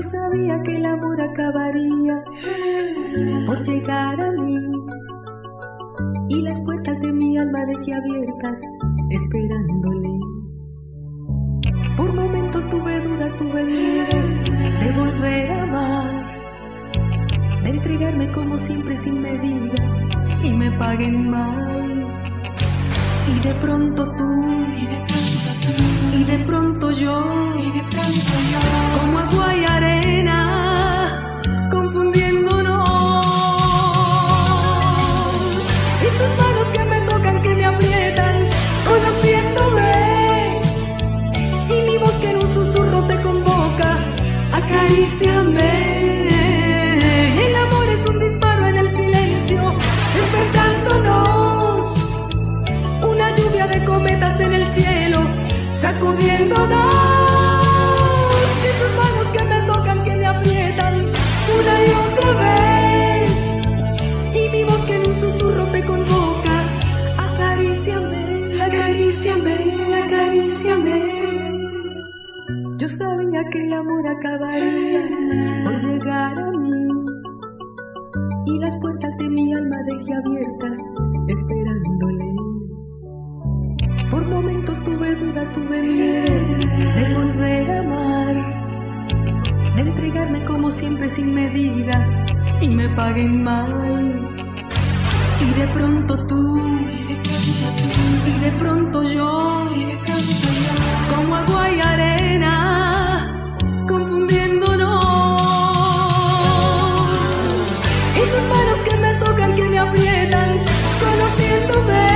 sabía que el amor acabaría por llegar a mí, y las puertas de mi alma dejé abiertas esperándole. Por momentos tuve dudas, tuve miedo de volver a amar, de entregarme como siempre sin medida y me paguen mal. Y de pronto tú, y de pronto yo, como agua y arena, confundiéndonos. Y tus manos que me tocan, que me aprietan, conociéndome. Y mi voz que en un susurro te convoca, acaríciame. El amor es un disparo en el silencio, despertándonos. Una lluvia de cometas en el cielo, sacudiéndonos. Y tus manos que me tocan, que me aprietan una y otra vez. Y mi voz que en un susurro te convoca, acaríciame, acaríciame, acaríciame. Yo sabía que el amor acabaría por llegar a mí, y las puertas de mi alma dejé abiertas esperándole. Por momentos tuve dudas, tuve miedo de volver a amar, de entregarme como siempre sin medida y me paguen mal. Y de pronto tú, y de pronto yo, como agua y arena, confundiéndonos. Y tus manos que me tocan, que me aprietan, conociéndome.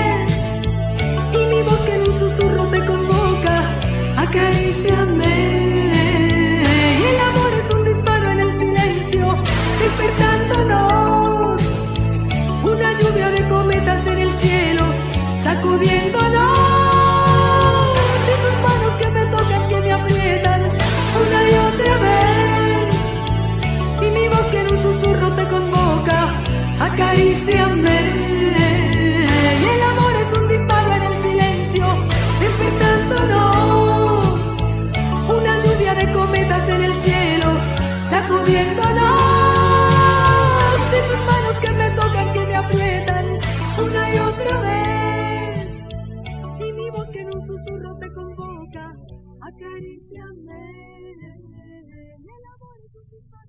Y mi voz que en un susurro te convoca, acaríciame. El amor es un disparo en el silencio, despertándonos. Una lluvia de cometas en el cielo, sacudiéndonos. Y tus manos que me tocan, que me aprietan una y otra vez. Y mi voz que en un susurro te convoca, acaríciame. El amor es un disparo en el silencio, despertándonos. Una lluvia de cometas en el cielo, sacudiéndonos. Y tus manos que me tocan, que me aprietan una y otra vez. Y mi voz que en un susurro te convoca, acaríciame. El amor es un disparo.